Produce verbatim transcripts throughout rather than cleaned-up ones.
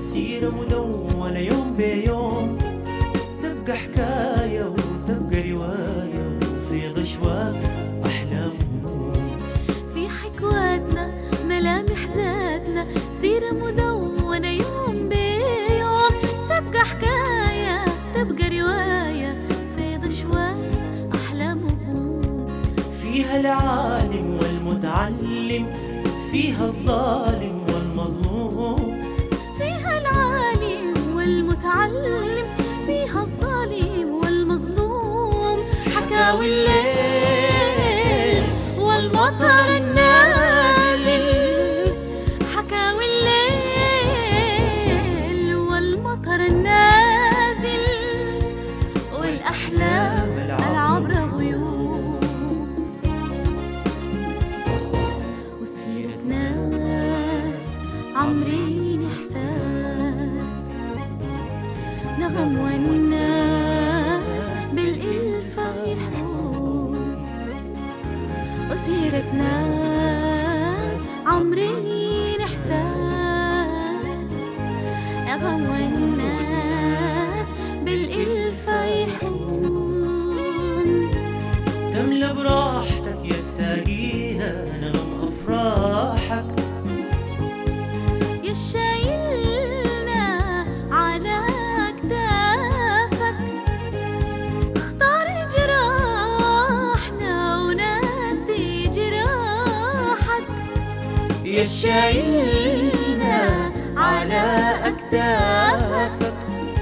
سيرة مدونة يوم بيوم، تبقى حكاية وتبقى رواية وفي أشواق أحلام هموم. في حكواتنا ملامح ذاتنا، سيرة مدونة يوم بيوم، تبقى حكاية تبقى رواية في أشواق أحلام هموم. فيها العالم والمتعلم، فيها الظالم والمظلوم، فيها العالم والمتعلم، فيها الظالم والمظلوم. حكاوي الليل والمطر النازل، حكاوي الليل والمطر النازل، والأحلام العبر غيوم. وسيرة ناس عامرين إحساس، نغم والناس بالإلفة يحوم. وسيرة ناس عامرين إحساس، نغم والناس بالإلفة يحوم. تملى براحتك يا الساقينا نغم أفراحك، يا شايلنا على أكتافك، اختار جراحنا وناسي جراحك. يا شايلنا على أكتافك،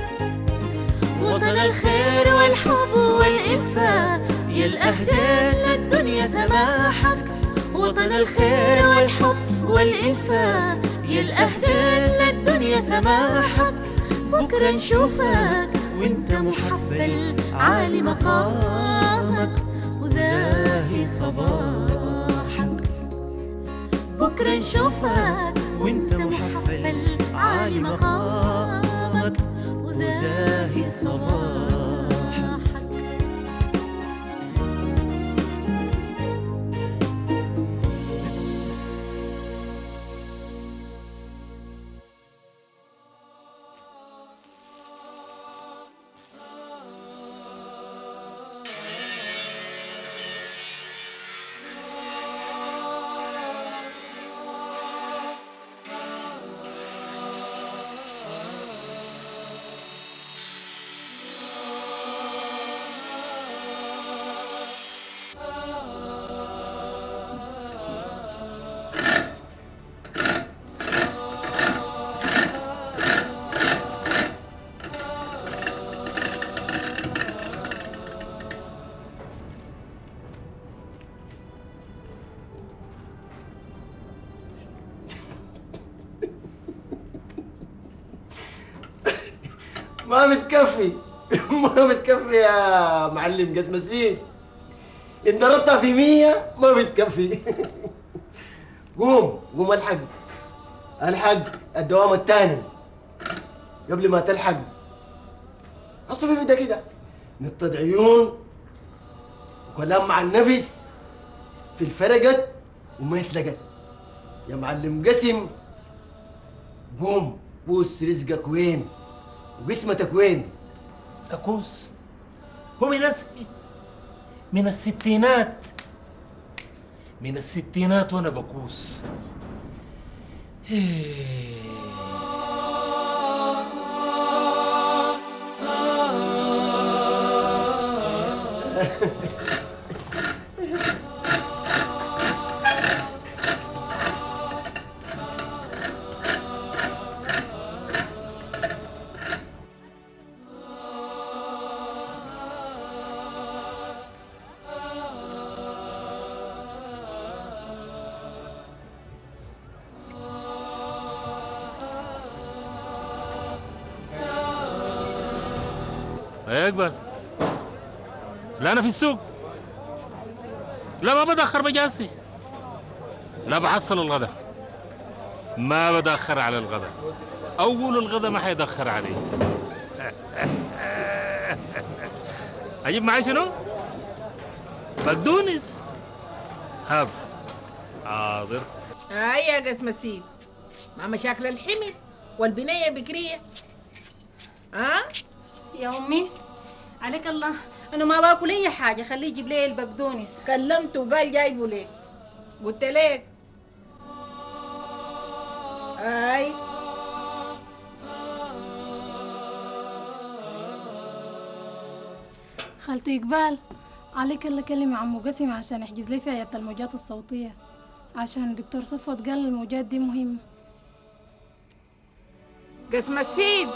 وطن الخير والحب والإلفة، يا الأهدى للدنيا سماحك. وطن الخير والحب والإلفة، يا الأهدى للدنيا سماحك. بكرة نشوفك وانت محفل عالي مقامك وزاهي صباحك. بكرة نشوفك وانت محفل عالي مقامك وزاهي صباحك. ما متكفي ما متكفي يا معلم قسم السيد، ان ضربتها في مية ما بتكفي. قوم قوم الحق الحق الدوام الثاني قبل ما تلحق. الصبي بدا كده نطد عيون وكلام مع النفس في الفرقت وما يتلقت. يا معلم قسم قوم قوس رزقك وين وقسمتك وين؟ أكوس هو من الس... من الستينات من الستينات وأنا بكوس. يا اقبل، لا انا في السوق، لا ما بداخر بجاسي، لا بحصل الغداء، ما بداخر على الغداء، اول الغداء ما حيدخر علي. اجيب معي شنو؟ بقدونس. هاب حاضر. هيا يا قسم السيد، ما مشاكل الحمل والبنية بكرية. ها؟ يا أمي عليك الله، أنا ما باكل أي حاجة، خليه يجيب لي البقدونس. كلمته وقال جايبه ليك، قلت لك اي. خالته إقبال، عليك اللي كلمي عمو قاسم عشان يحجز لي في عيادة الموجات الصوتية، عشان الدكتور صفوت قال الموجات دي مهمة. قسم السيد.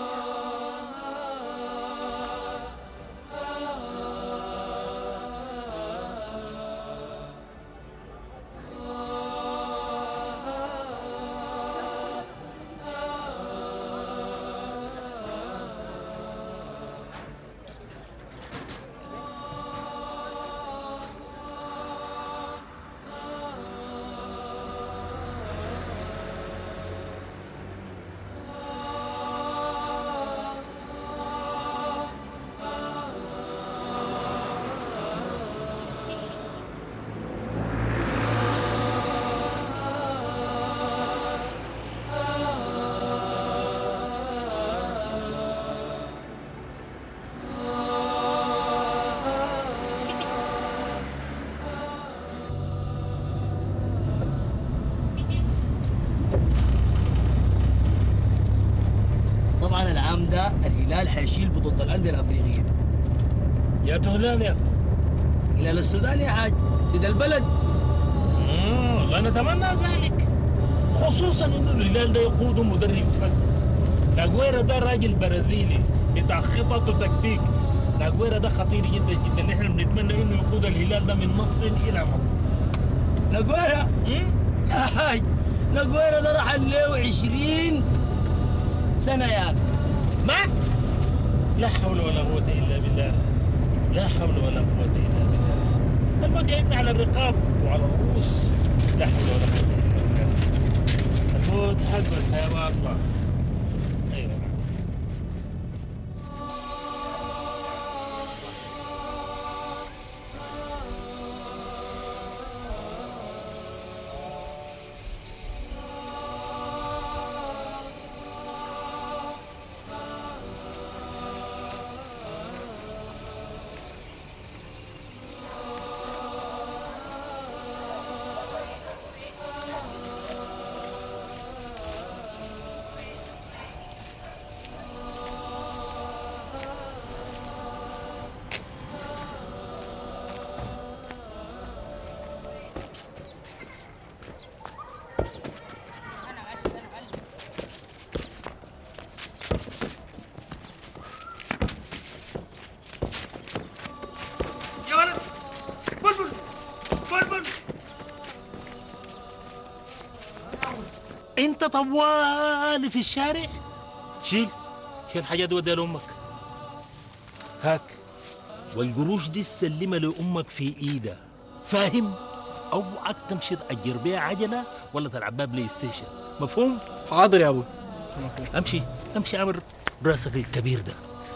طبعا العام ده الهلال حيشيل بطولة الأندية الأفريقية. يا تهلان يا هلال السودان يا حاج سيد البلد. آه، والله نتمنى ذلك، خصوصا انه الهلال ده يقوده مدرب فز. لاجويرا ده راجل برازيلي بتاع خطط وتكتيك. لاجويرا ده خطير جدا جدا، نحن بنتمنى انه يقود الهلال ده من مصر الى مصر. لاجويرا يا حاج، لاجويرا ده راح له عشرين سنة يا أخي. ما لا حول ولا قوة إلا بالله، لا حول ولا قوة إلا بالله. البقى يبني على الرقاب وعلى الرؤوس، لا حول ولا قوة إلا بالله. الموت حق والحياة باطلة. أيوة. انت طوالي في الشارع. شيل شيل حاجات دي وديها لامك. هاك، والقروش دي تسلمها لامك في ايدها، فاهم؟ اوعك تمشي تاجر بيها عجله ولا تلعب بيها بلاي ستيشن، مفهوم؟ حاضر يا ابوي. امشي امشي عامر براسك الكبير ده.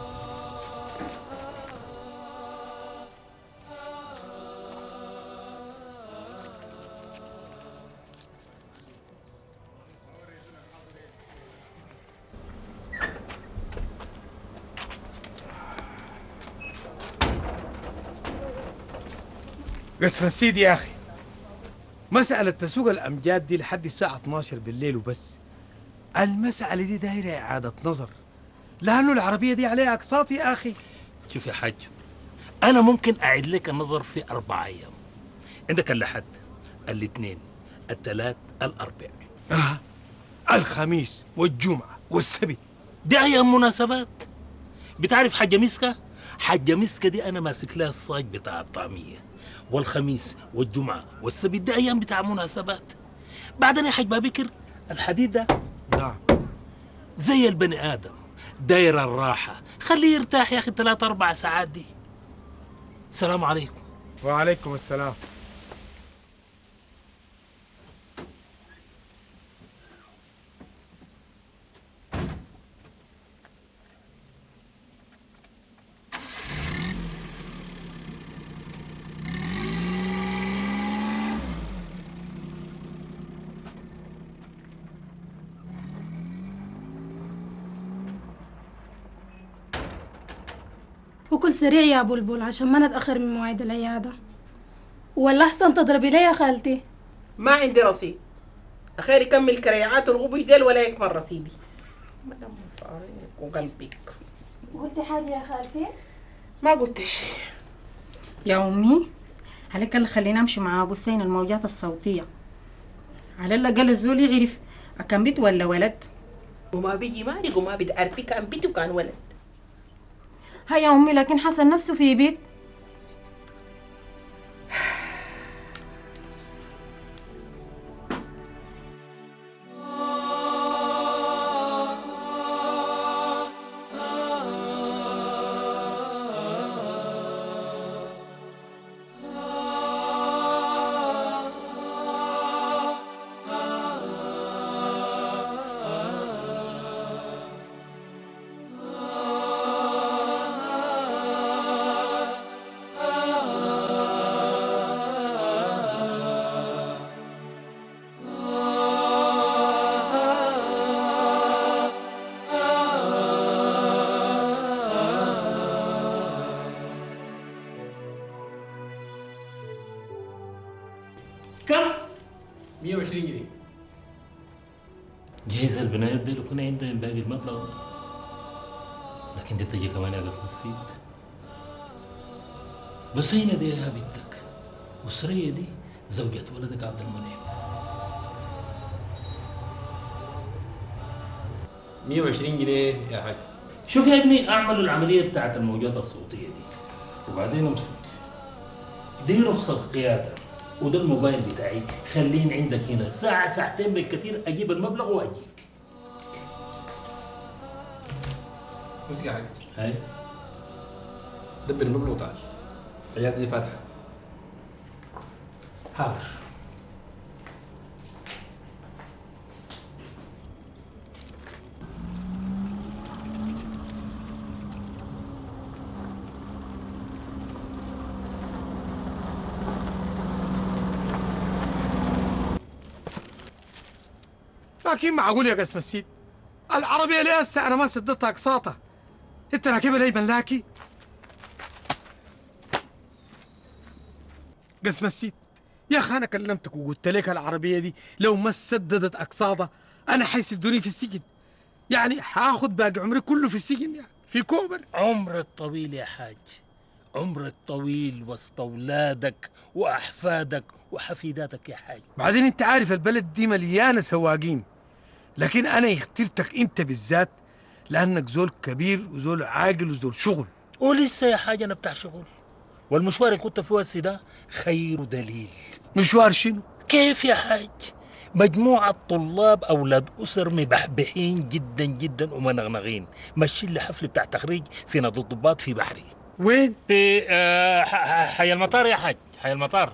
قسم السيد يا أخي، مسألة تسوق الأمجاد دي لحد الساعة اثناشر بالليل وبس. المسألة دي دايرة إعادة نظر، لأنه العربية دي عليها أقساط يا أخي. شوف يا حاج، أنا ممكن أعيد لك النظر في أربع أيام. عندك الأحد، الاثنين، الثلاث، الأربع. آه. الخميس والجمعة والسبت دي أيام مناسبات. بتعرف حاجة مسكة؟ حاجة مسكة دي أنا ماسك لها الصاج بتاع الطعمية، والخميس والجمعة والسبت دي أيام بتاع مناسبات. بعدين يا حاج بابكر، الحديد ده نعم زي البني آدم، داير الراحة، خليه يرتاح يا أخي ثلاث أربع ساعات دي. السلام عليكم. وعليكم السلام. وكل سريع يا بلبل عشان ما نتأخر من مواعيد العيادة. ولا أحسن تضربي لي يا خالتي؟ ما عندي رصيد. أخير يكمل كريعات الغبش ديل ولا يكمل رصيدي. مدام مصاريك وقلبك. قلتي حاجة يا خالتي؟ ما قلتش. يا أمي عليك اللي خلينا أمشي مع أبو سين الموجات الصوتية، على الأقل الزول يعرف كان بيت ولا ولد. وما بيجي مالك وما بتعرفي كان بيت وكان ولد. هيا يا أمي لكن حسن نفسه في بيت. كم؟ مية وعشرين جنيه. جايز البنايات دي لو كنا عندهم باقي المبلغ، لكن دي بتجي كمان يا قسم السيد. بسينة دي يا بنتك، وسرية دي زوجة ولدك عبد المنعم. مية وعشرين جنيه يا حاج. شوف يا ابني، اعملوا العملية بتاعت الموجات الصوتية دي وبعدين امسك. دي رخصة قيادة وده الموبايل بتاعي، خلين عندك هنا ساعة ساعتين بالكثير أجيب المبلغ وأجيك. مسك يا حاج. هاي دبر المبلغ وتعال. العيادة دي فاتحة. حاضر. لكن معقول يا قسم السيد العربية ليه هسه أنا ما سددتها أقساطها؟ أنت راكبها لي ملاكي؟ قسم السيد يا أخي أنا كلمتك وقلت لك العربية دي لو ما سددت أقساطها أنا حيسدوني في السجن، يعني حاخد باقي عمري كله في السجن، يعني في كوبر. عمرك طويل يا حاج، عمرك طويل وسط أولادك وأحفادك وحفيداتك يا حاج. بعدين أنت عارف البلد دي مليانة سواقين، لكن أنا اخترتك أنت بالذات لأنك زول كبير وزول عاقل وزول شغل. ولسه يا حاج أنا بتاع شغل، والمشوار اللي كنت فيه هسه ده خير دليل. مشوار شنو؟ كيف يا حاج؟ مجموعة طلاب أولاد أسر مبحبحين جدا جدا ومنغنغين ماشيين لحفل بتاع تخريج في نادي الضباط في بحري. وين؟ في آه حي المطار يا حاج، حي المطار.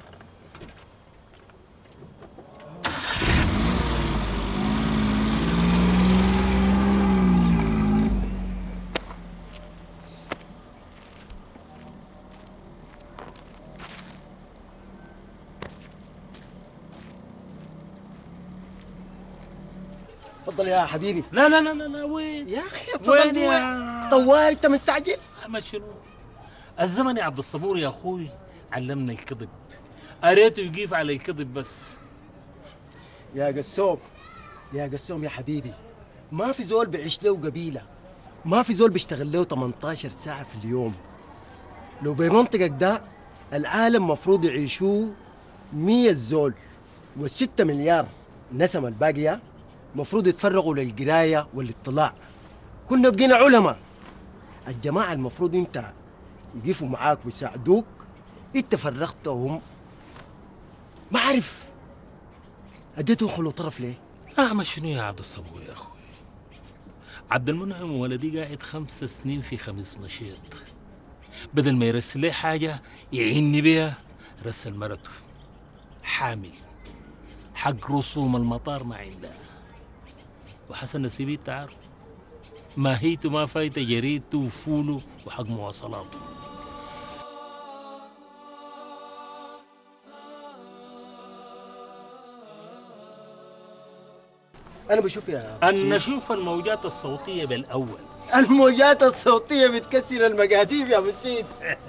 تفضل يا حبيبي. لا لا لا لا, لا وين يا اخي وين تفضل يا جوا. طوال انت مستعجل؟ احمد شنو؟ الزمن يا عبد الصبور يا اخوي علمنا الكذب، قريته يقيف على الكذب بس. يا قسوم يا قسوم يا حبيبي، ما في زول بيعيش له قبيله، ما في زول بيشتغل له ثمانية عشر ساعه في اليوم. لو بمنطقك ده العالم مفروض يعيشوه مية زول، والستة مليار نسمة الباقيه مفروض يتفرغوا للقرايه والاطلاع. كنا بقينا علماء. الجماعه المفروض انت يقفوا معاك ويساعدوك، انت فرغتهم. ما اعرف اديتهم خلو طرف ليه؟ اعمل شنو يا عبد الصبور يا اخوي؟ عبد المنعم ولدي قاعد خمس سنين في خميس نشيط، بدل ما يرسل لي حاجه يعيني بيها رسل مرته حامل، حق رسوم المطار ما عندها، وحسن نسيبي تعرف ماهيته ما فايته جريدته وفوله وحق مواصلاته. انا بشوف يا أن نشوف الموجات الصوتية بالأول. الموجات الصوتيه بتكسر المقاديف يا ابو السيد.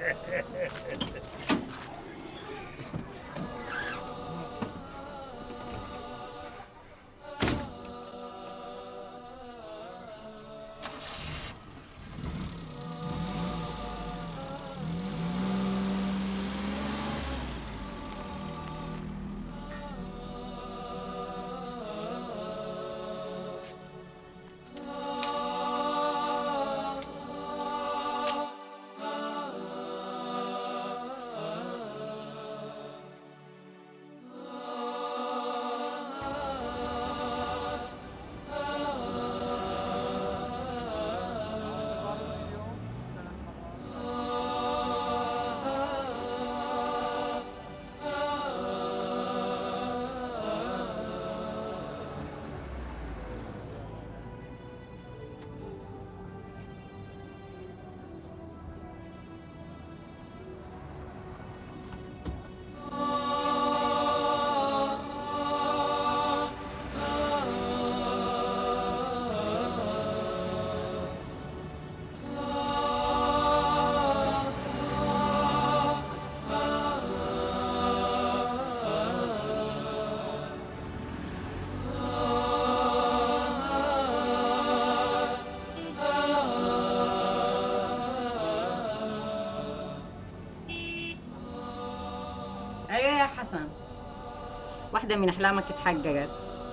ايوه يا حسن، واحدة من احلامك اتحققت.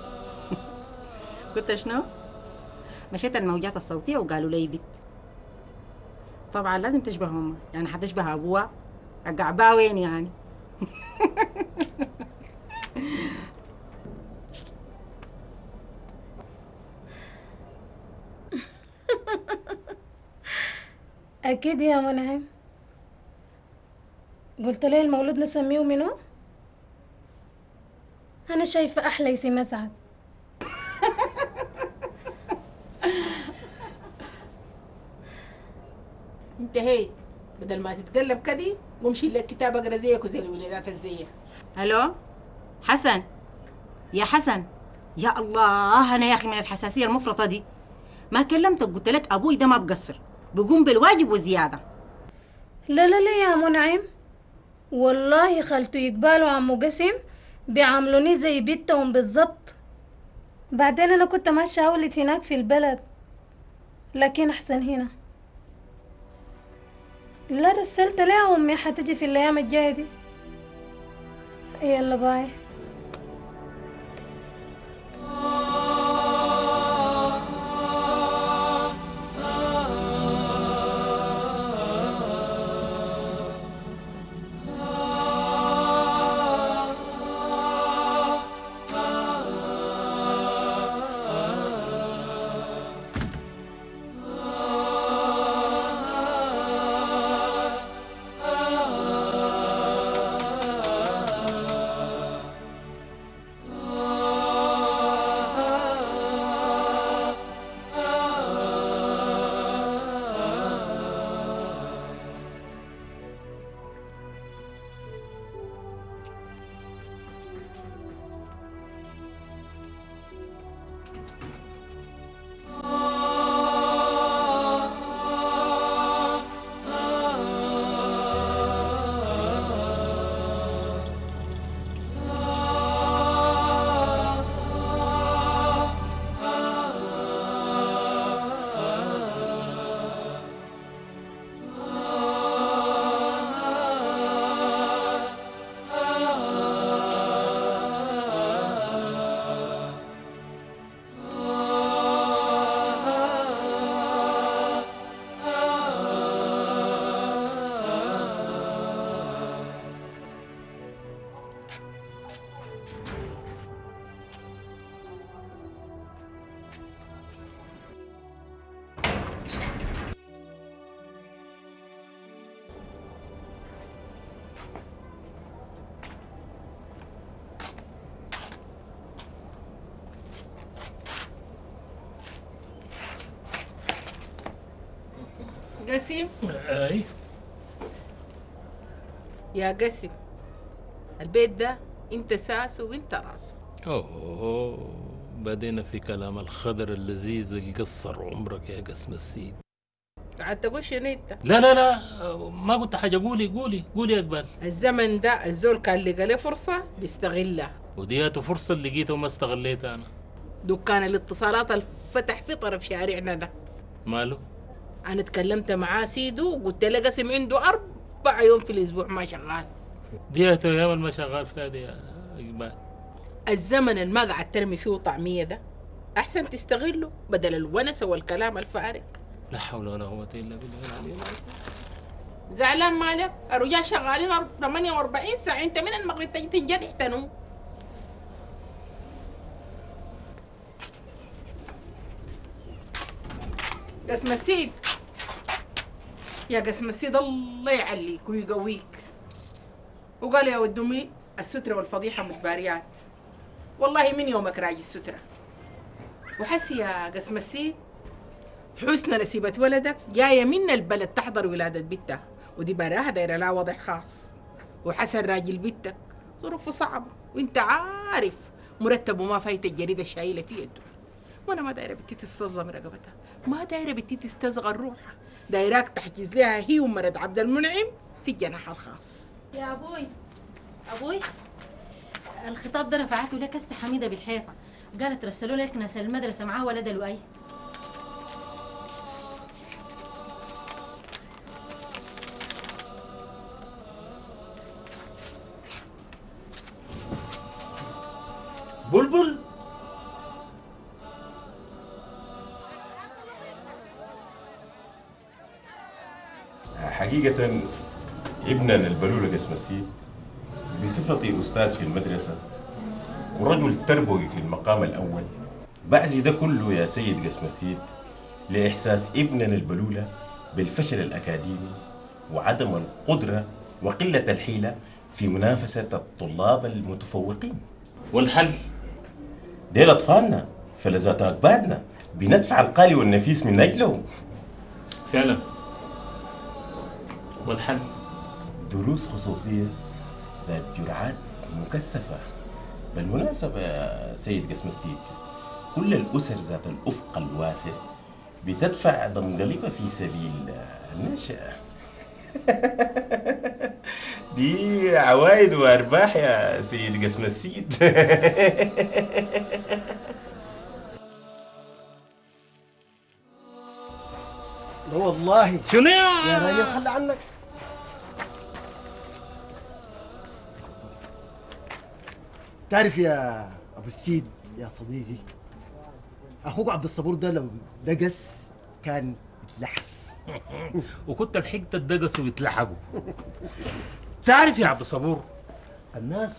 كنت شنو؟ مشيت الموجات الصوتية وقالوا لي بنت. طبعا لازم تشبههم، يعني حتشبه ابوها. اقعبها وين يعني؟ أكيد يا منعم. قلت لي المولود نسميه منو؟ أنا شايفة أحلى اسم مسعد. انت هي بدل ما تتقلب كدي قوم شيل لك كتاب اقرا زيك وزي الولادات الزيه. الو حسن، يا حسن، يا الله انا يا اخي من الحساسيه المفرطه دي ما كلمتك، قلت لك ابوي ده ما بقصر، بيقوم بالواجب وزياده. لا لا لا يا منعم، والله خالته يقبال وعمو قسم بيعاملوني زي بنتهم بالظبط. بعدين انا كنت ماشيه اولد هناك في البلد، لكن احسن هنا. لا رسلت لها امي حتجي في الايام الجايه دي. يلا باي. قسم اي يا قسم، البيت ده انت ساسه وانت راسه. اوه بدينا في كلام الخضر اللذيذ اللي قصر عمرك يا قسم السيد. قعدت تقول شنو انت؟ لا لا لا ما قلت حاجه. قولي قولي قولي يا اقبال. الزمن ده الزول كان لقى له فرصه بيستغلها، وديته فرصه اللي لقيتها وما استغليتها انا. دكان الاتصالات الفتح في طرف شارعنا ده ماله؟ انا اتكلمت معاه سيدو وقلت له قسم عنده اربع يوم في الاسبوع ما شغال. ديته ايام ما شغال فيها دي يا اقبال. الزمن اللي ما قاعد ترمي فيه طعميه ده احسن تستغله بدل الونسه والكلام الفارغ. لا حول ولا قوه الا بالله العلي العظيم. زعلان مالك؟ الرجال شغالين ثمانية وأربعين ساعه، انت من المغرب تجي تنجد تنوم. قسم السيد يا قسم السيد الله يعليك ويقويك. وقال يا ود امي الستره والفضيحه متباريات، والله من يومك راجي الستره. وحسي يا قسم السيد حسنى نسيبة ولدك جايه من البلد تحضر ولاده بنتها، ودي براها دايره لها وضع خاص. وحسن راجل بنتك ظروفه صعبه وانت عارف مرتبه ما فايت الجريده الشايله في يده. وانا ما دايره بنتي تستظلم رقبتها، ما دايره بنتي تستصغر روحها، دايراك تحجز لها هي ومرد عبد المنعم في الجناح الخاص. يا ابوي ابوي الخطاب ده رفعته لك هسه حميده بالحيطه، قالت رسلوا لك ناس المدرسه معاه ولد لؤي. بلبل حقيقة ابننا البلولة قسم السيد بصفتي أستاذ في المدرسة ورجل تربوي في المقام الأول بعزي ده كله يا سيد قسم السيد لإحساس ابننا البلولة بالفشل الأكاديمي وعدم القدرة وقلة الحيلة في منافسة الطلاب المتفوقين. والحل؟ ديل أطفالنا فلذات أكبادنا بندفع القالي والنفيس من أجلهم. فعلا. والحل؟ دروس خصوصية ذات جرعات مكثفة. بالمناسبة يا سيد قسم السيد كل الأسر ذات الأفق الواسع بتدفع ضمغلبة في سبيل النشأة. دي عوائد وأرباح يا سيد قسم السيد. لا والله. شنو يا يا راجل خلي عنك. تعرف يا ابو السيد يا صديقي اخوك عبد الصبور ده لو دقس كان يتلحس. وكنت لحقت الدقس ويتلحقوا. تعرف يا عبد الصبور الناس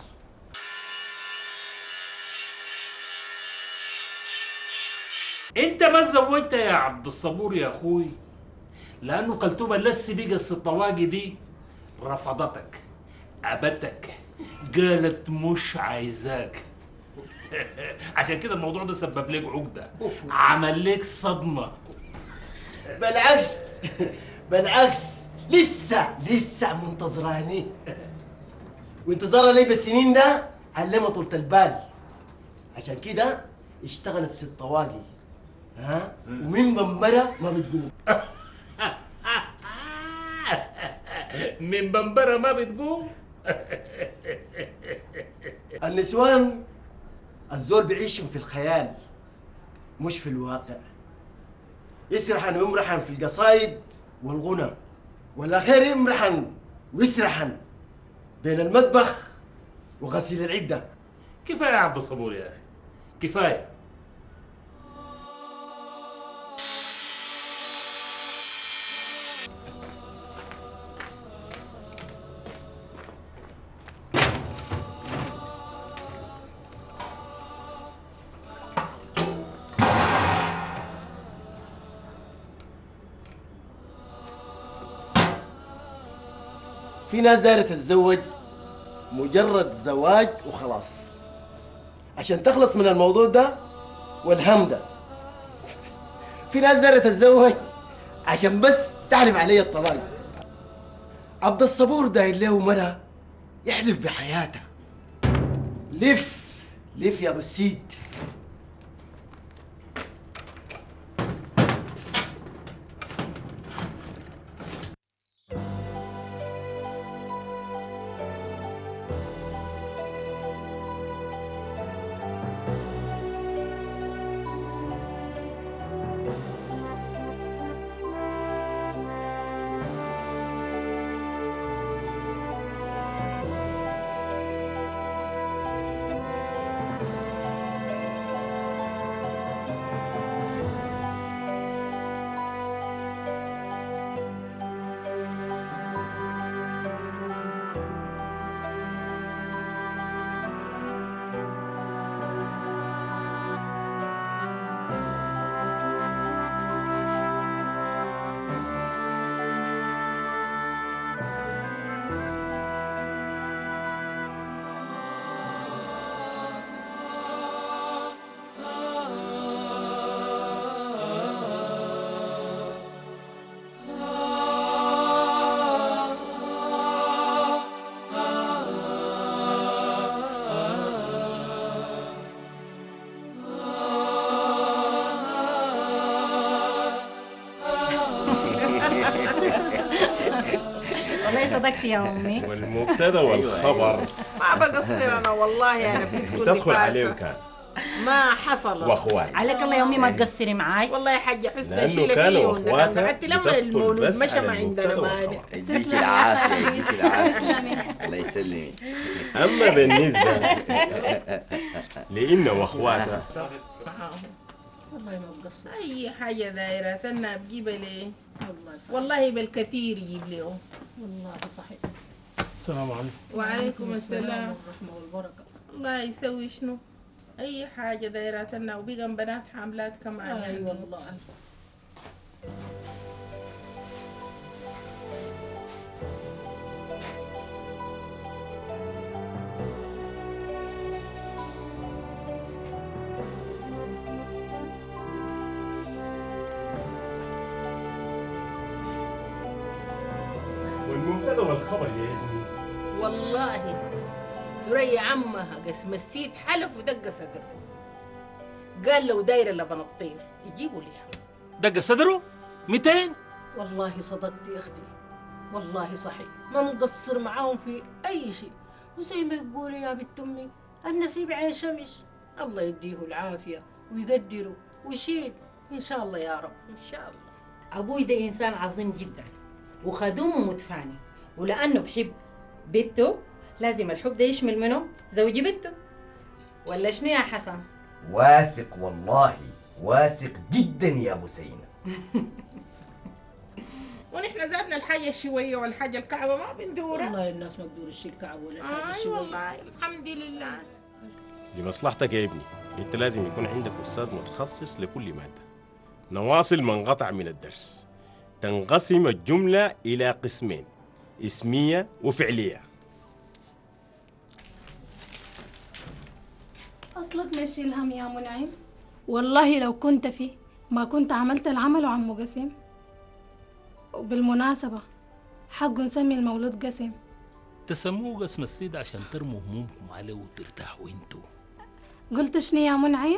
انت ما تزوجت يا عبد الصبور يا اخوي لانه كلتوبه لسه بقص الطواقي دي رفضتك ابتك قالت مش عايزاك. عشان كده الموضوع ده سبب لك عقده عمل لك صدمه. بالعكس بالعكس لسه لسه منتظراني وانتظارها لي بالسنين ده علمها طولة البال. عشان كده اشتغلت ست طواقي ها ومن بمبرة ما بتقوم. من بمبرة ما بتقوم. النسوان الزول بيعيشهم في الخيال مش في الواقع، يسرحن ويمرحن في القصايد والغنى، والاخير يمرحن ويسرحن بين المطبخ وغسيل العده. كفايه يا عبد الصبور يا اخي كفايه. في ناس دايرة تتزوج مجرد زواج وخلاص عشان تخلص من الموضوع ده والهم ده. في ناس دايرة تتزوج عشان بس تعرف علي الطلاق. عبد الصبور داير له مرة يحلف بحياته. لف لف يا ابو السيد والله صدقت يا امي. والمبتدا والخبر ما بقصر انا والله انا في كل بتدخل عليهم كان ما حصل واخوات. عليك الله يا امي ما تقصري معاي. والله يا حاجه حسنى لانه شيلة كانوا فيه اخواتها حتى لما بتدخل المولود بس مشى على ما عندنا المبتدا مانع. والخبر. يديك العافيه يديك العافيه الله يسلمك. اما بالنسبه لانه واخواتها والله ما بقصر اي حاجه دايره تنا بجيبها ليه والله بالكثير يجيب لهم. والله صحيح. السلام عليكم. وعليكم السلام والرحمه والبركه. الله يسوي شنو اي حاجه دايراتنا وبقى بنات حاملات كمان. اي أيوة والله. والمبتدا والخبر يا ابني. والله سوريا عمها قسم السيد حلف ودق صدره قال لو دايره لبن الطير يجيبوا ليها. دق صدره مئتين. والله صدقت يا اختي، والله صحيح ما مقصر معاهم في اي شيء. وزي ما يقولوا يا بنت امي النسيب عين شمش، الله يديه العافيه ويقدره ويشيل ان شاء الله يا رب. ان شاء الله. ابوي ده انسان عظيم جدا وخدوم ومتفاني، ولانه بحب بنته لازم الحب ده يشمل منه زوجي بنته. ولا شنو يا حسن؟ واثق والله واثق جدا يا ابو سينا. ونحن زادنا الحاجه الشويه والحاجه الكعبه ما بندورها. والله الناس ما بتدور الشيء الكعب ولا الحاجه اي الشويه. والله الحمد لله. لمصلحتك يا ابني انت لازم يكون عندك استاذ متخصص لكل ماده. نواصل منقطع من الدرس. تنقسم الجمله الى قسمين، اسميه وفعليه. أصلك ماشي الهم يا منعم. والله لو كنت فيه ما كنت عملت العمل عمو قسم. وبالمناسبة حقه نسمي المولود قسم. تسموه قسم السيد عشان ترموا همومكم عليه وترتاحوا انتوا. قلت شنو يا منعم؟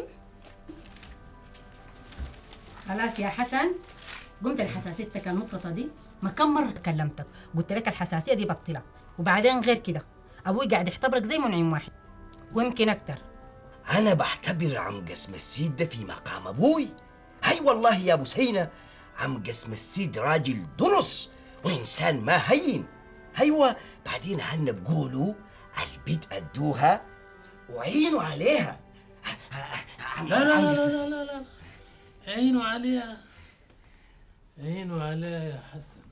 خلاص يا حسن، قمت الحساسيتك المفرطه دي ما كم مره كلمتك قلت لك الحساسيه دي بطلها. وبعدين غير كده ابوي قاعد يختبرك زي منعم واحد ويمكن اكتر. انا بعتبر عم قسم السيد ده في مقام ابوي. هاي والله يا ابو سينا عم قسم السيد راجل درس وانسان ما هين. هيوه بعدين هن بقولوا البيت ادوها وعينوا عليها. لا لا لا لا لا لا عينوا عليها عينوا عليها يا حسن.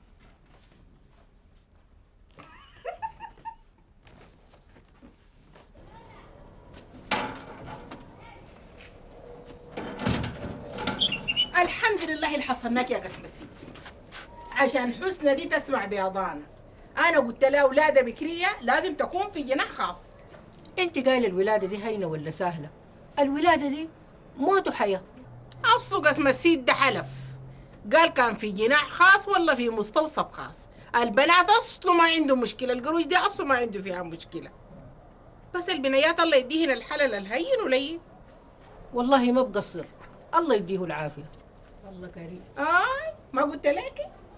الحمد لله اللي حصلناك يا قسم السيد عشان حسنى دي تسمع بيضانا. انا قلت لها ولاده بكريه لازم تكون في جناح خاص. انت قايله الولاده دي هينه ولا سهله؟ الولاده دي موت وحياه. اصله قسم السيد ده حلف قال كان في جناح خاص ولا في مستوصف خاص. البنات اصله ما عنده مشكله، القروش دي اصله ما عنده فيها مشكله، بس البنيات الله يديهن الحلل الهين ولين. والله ما بقصر، الله يديه العافيه. الله كريم. آه ما قلت لك؟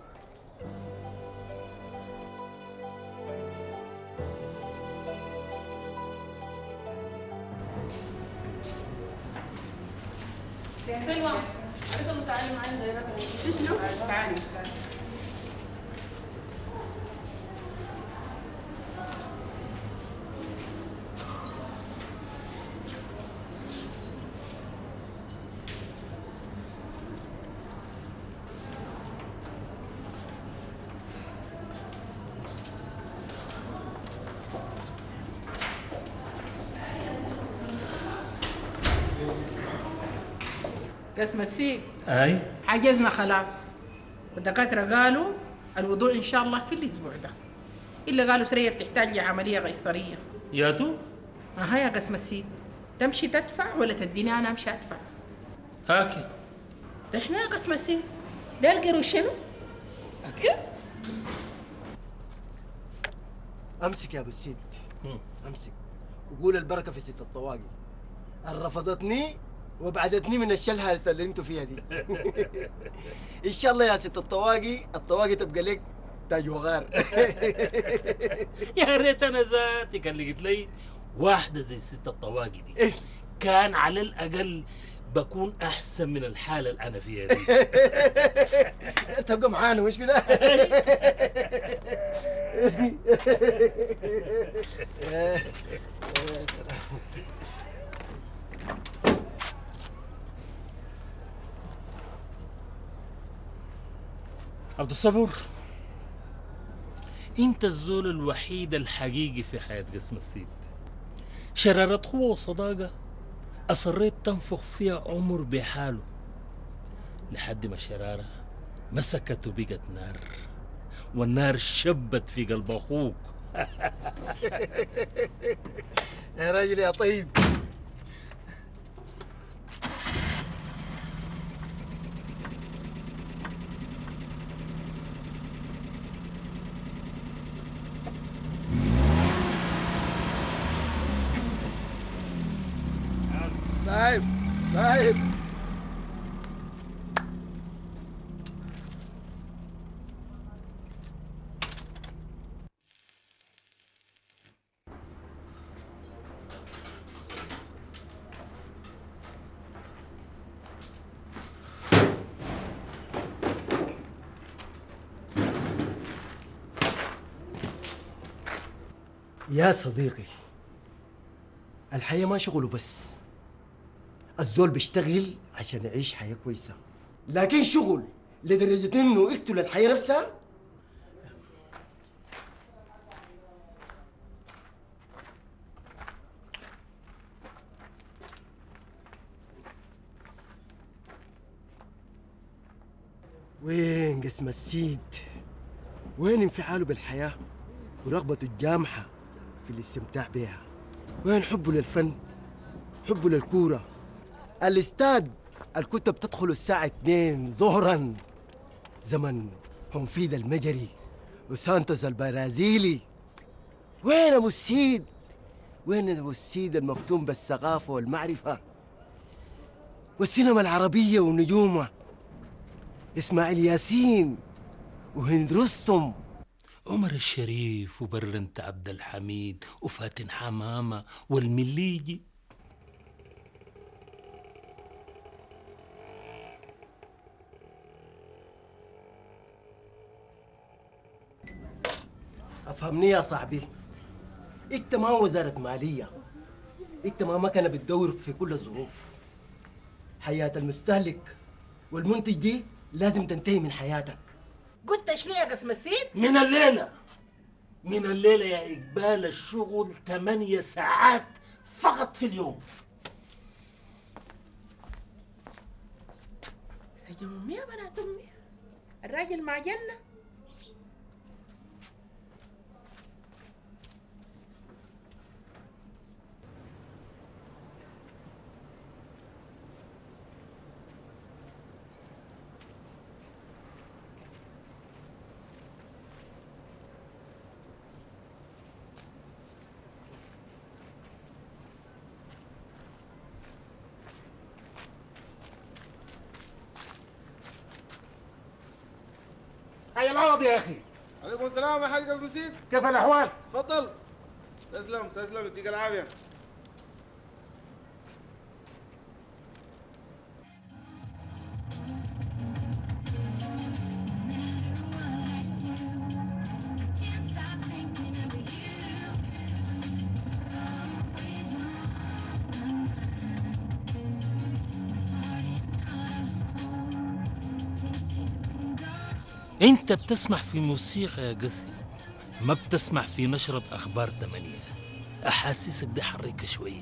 سلوى عرفت تعالي معايا دايره شنو؟ تعالي استاذ. قسم السيد اي حجزنا خلاص، والدكاترة قالوا الوضوع إن شاء الله في الأسبوع ده، إلا قالوا سرية بتحتاج لعملية قيصرية. ياتو أها يا قسم السيد، تمشي تدفع ولا تديني أنا أمشي أدفع؟ هاكي ده شنو يا قسم السيد؟ ده القروش شنو؟ أكيد امسك يا ابو السيد امسك وقول البركه في ست الطواقي. رفضتني وبعدتني من الشلهه اللي انتوا فيها دي. ان شاء الله يا ست الطواقي الطواقي تبقى لك تاج وغار. يا ريت انا ذاتي كان لقيت لي واحده زي ست الطواقي دي، كان على الاقل بكون احسن من الحاله اللي انا فيها دي. تبقى معانا مش كده؟ عبد الصبور، انت الزول الوحيد الحقيقي في حياه قسم السيد. شرارة اخوه وصداقه اصريت تنفخ فيها عمر بحاله لحد ما الشراره مسكت وبقت نار، والنار شبت في قلب اخوك. يا راجل يا طيب. طيب طيب. يا صديقي، الحياة ما شغله بس. الزول بيشتغل عشان يعيش حياة كويسة، لكن شغل لدرجة انه يقتل الحياة نفسها. وين قسم السيد؟ وين انفعاله بالحياة ورغبته الجامحة في الاستمتاع بها؟ وين حبه للفن، حبه للكورة؟ الاستاد الكتب تدخل الساعة اثنين ظهرا، زمن حنفيد المجري وسانتوس البرازيلي. وين ابو السيد؟ وين ابو السيد المفتون بالثقافة والمعرفة والسينما العربية ونجومها؟ اسماعيل ياسين وهند رستم، عمر الشريف وبرنت عبد الحميد وفاتن حمامة والمليجي. افهمني يا صاحبي، انت ما وزارة مالية، انت ما مكنة بتدور في كل الظروف. حياة المستهلك والمنتج دي لازم تنتهي من حياتك. قلت شنو يا قسم السيد؟ من الليلة من الليلة يا إقبال الشغل ثمانية ساعات فقط في اليوم. سجن امي يا بنات امي، الراجل مع جنة. هيا العوض يا أخي. عليكم السلام يا حاج قسم السيد. كيف الأحوال؟ تفضل. تسلم تسلم، يديك العافية. انت بتسمح في موسيقى يا قسي، ما بتسمح في نشرة اخبار ثمانية. احاسيسك دي حريكة شوية.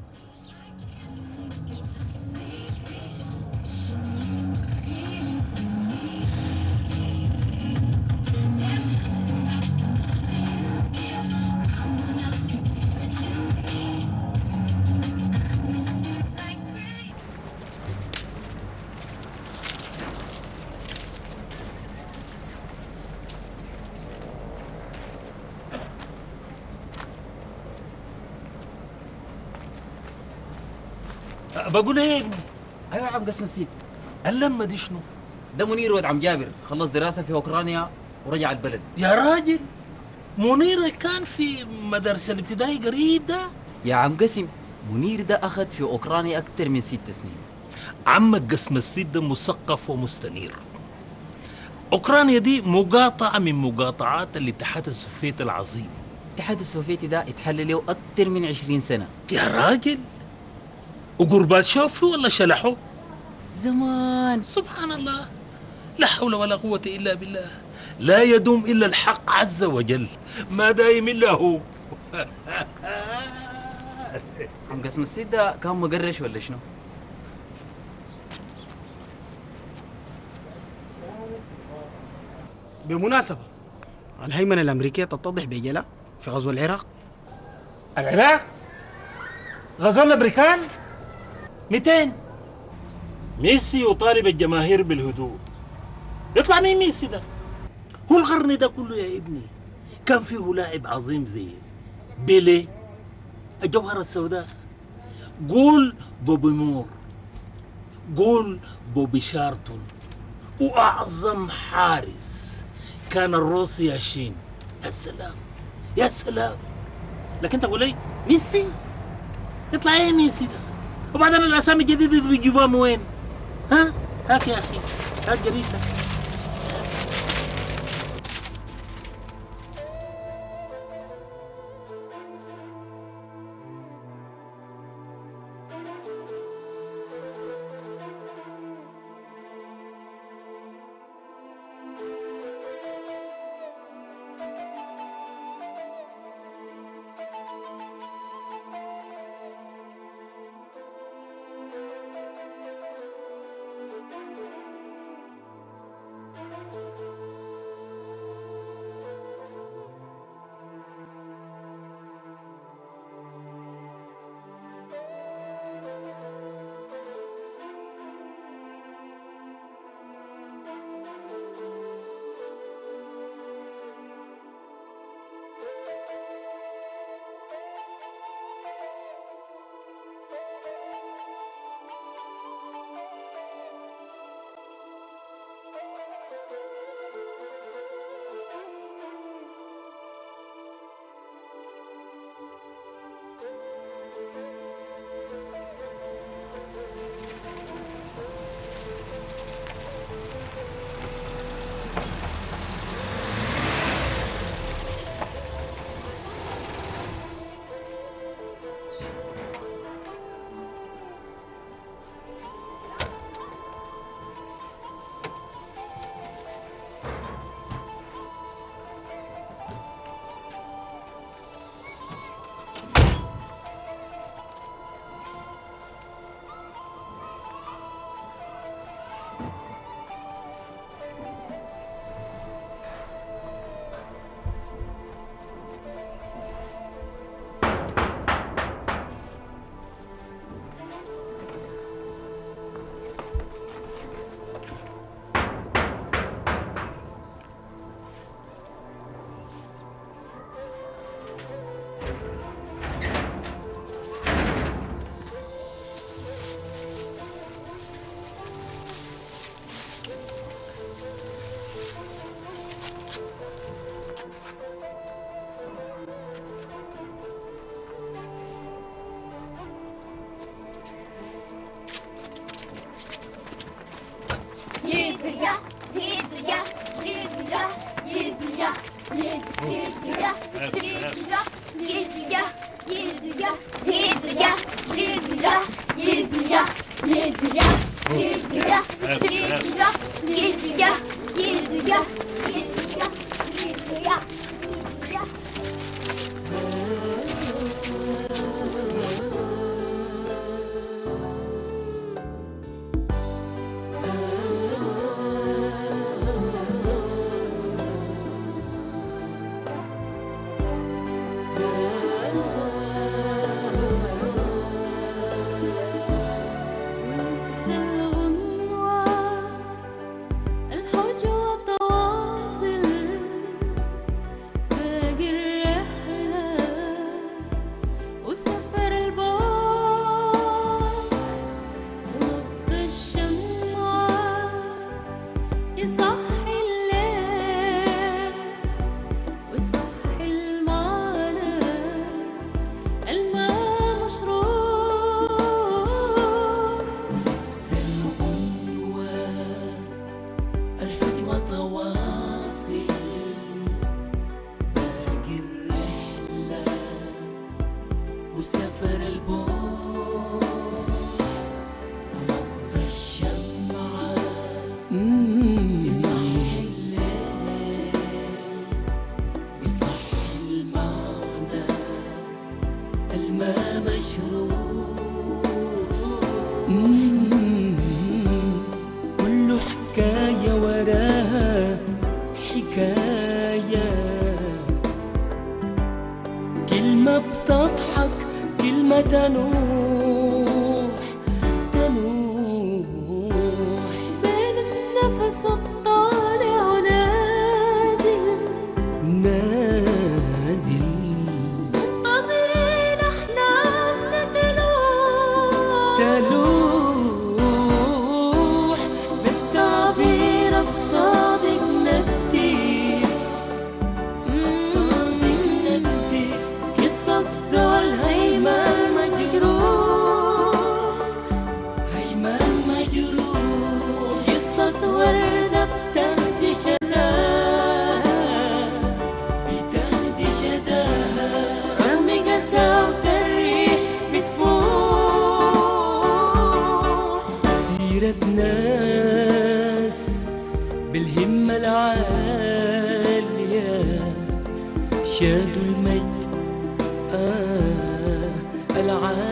بقول ايه يا ابني؟ ايوه يا عم قسم السيد. اللمه دي شنو؟ ده منير ولد عم جابر، خلص دراسه في اوكرانيا ورجع البلد. يا راجل منير كان في مدرسة الابتدائي قريب ده؟ يا عم قسم، منير ده أخذ في أوكرانيا أكتر من ست سنين. عمك قسم السيد ده مثقف ومستنير. أوكرانيا دي مقاطعة من مقاطعات الاتحاد السوفيتي العظيم. الاتحاد السوفيتي ده اتحل له أكتر من عشرين سنة. يا راجل وغورباتشوف ولا شلحه؟ زمان. سبحان الله، لا حول ولا قوة إلا بالله. لا يدوم إلا الحق عز وجل، ما دايم إلا هو. عم قسم السيد ده كان مقرش ولا شنو؟ بمناسبة الهيمنة الأمريكية تتضح بجلاء في غزو العراق. العراق؟ غزو الأمريكان؟ مئتين. ميسي يطالب الجماهير بالهدوء. يطلع مين ميسي ده؟ هو القرن ده كله يا ابني كان فيه لاعب عظيم زي بيلي، الجوهرة السوداء، قول بوبي مور، قول بوبي شارتون، وأعظم حارس كان الروسي ياشين. يا سلام يا سلام. لكن تقول لي ميسي؟ يطلع ايه ميسي ده؟ وبعدين الأسامي الجديدة بيجيبوها من وين؟ ها؟ هاك يا أخي، هاك جريدتك. الحج والطواف حكاية، كلمة بتضحك كلمة تنوح تنوح بين النفس الطالع ونازل نازل منتظرين أحلامنا تلوح تلوح بالتعبير الصادق نكتب الصادق نكتب قصة زول هيمان مجروح هيمان مجروح قصة وردة بتهدي شداها بتهدي شداها رغم قساوة الريح بتفوح سيرة ناس بالهمة العالية شادوا المجد آه العالي